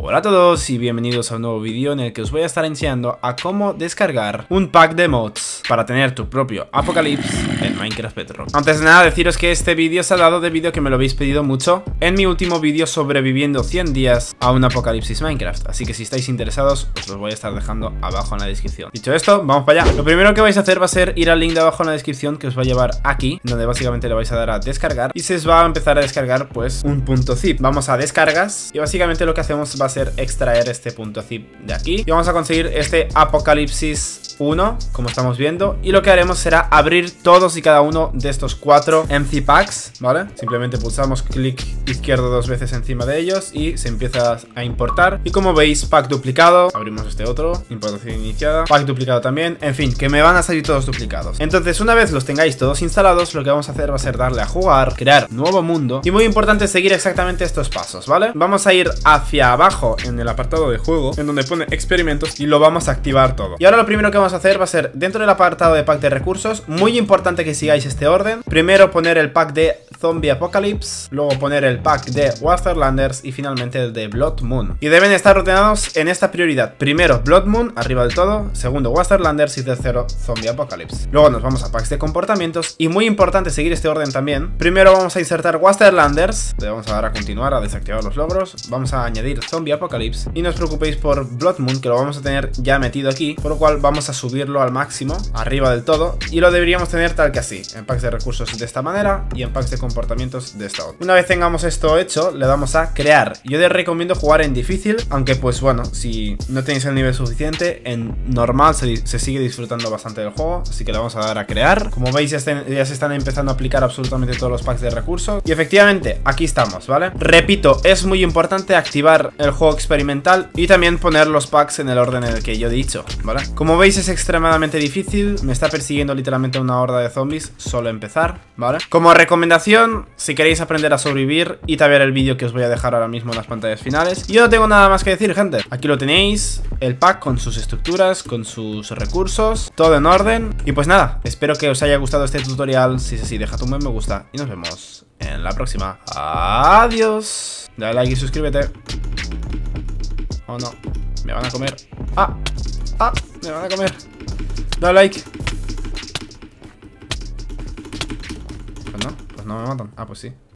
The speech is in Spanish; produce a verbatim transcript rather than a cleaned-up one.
Hola a todos y bienvenidos a un nuevo vídeo en el que os voy a estar enseñando a cómo descargar un pack de mods para tener tu propio Apocalypse en Minecraft Bedrock. Antes de nada deciros que este vídeo se ha dado debido a que me lo habéis pedido mucho en mi último vídeo sobreviviendo cien días a un apocalipsis Minecraft, así que si estáis interesados os los voy a estar dejando abajo en la descripción. Dicho esto, vamos para allá. Lo primero que vais a hacer va a ser ir al link de abajo en la descripción que os va a llevar aquí, donde básicamente le vais a dar a descargar y se os va a empezar a descargar pues un punto zip. Vamos a descargas y básicamente lo que hacemos va a ser extraer este punto zip de aquí y vamos a conseguir este Apocalipsis uno, como estamos viendo, y lo que haremos será abrir todos y cada uno de estos cuatro M C packs, ¿vale? Simplemente pulsamos clic izquierdo dos veces encima de ellos y se empieza a importar, y como veis, pack duplicado, abrimos este otro, importación iniciada, pack duplicado también, en fin, que me van a salir todos duplicados. Entonces, una vez los tengáis todos instalados, lo que vamos a hacer va a ser darle a jugar, crear nuevo mundo, y muy importante seguir exactamente estos pasos, ¿vale? Vamos a ir hacia abajo en el apartado de juego, en donde pone experimentos, y lo vamos a activar todo. Y ahora lo primero que vamos a hacer va a ser, dentro del apartado de pack de recursos, muy importante que sigáis este orden. Primero poner el pack de Zombie Apocalypse, luego poner el pack de Wastelanders y finalmente el de Blood Moon. Y deben estar ordenados en esta prioridad: primero Blood Moon, arriba del todo, segundo Wastelanders y tercero Zombie Apocalypse. Luego nos vamos a packs de comportamientos y muy importante seguir este orden también. Primero vamos a insertar Wastelanders, le vamos a dar a continuar, a desactivar los logros, vamos a añadir Zombie Apocalypse y no os preocupéis por Blood Moon, que lo vamos a tener ya metido aquí, por lo cual vamos a subirlo al máximo, arriba del todo, y lo deberíamos tener tal que así, en packs de recursos de esta manera y en packs de comportamientos de esta otra. Una vez tengamos esto hecho, le damos a crear. Yo les recomiendo jugar en difícil, aunque pues bueno, si no tenéis el nivel suficiente, en normal se, se sigue disfrutando bastante del juego, así que le vamos a dar a crear. Como veis ya, estén, ya se están empezando a aplicar absolutamente todos los packs de recursos, y efectivamente aquí estamos, ¿vale? Repito, es muy importante activar el juego experimental y también poner los packs en el orden en el que yo he dicho, ¿vale? Como veis es extremadamente difícil, me está persiguiendo literalmente una horda de zombies, solo empezar, ¿vale? Como recomendación, si queréis aprender a sobrevivir, id a ver el vídeo que os voy a dejar ahora mismo en las pantallas finales. Y yo no tengo nada más que decir, gente. Aquí lo tenéis, el pack con sus estructuras, con sus recursos, todo en orden. Y pues nada, espero que os haya gustado este tutorial. Si es así, dejad un buen me gusta y nos vemos en la próxima. Adiós. Dale like y suscríbete. Oh no, me van a comer. Ah, ah, me van a comer. Dale like. Pues no, pues no me matan. Ah, pues sí.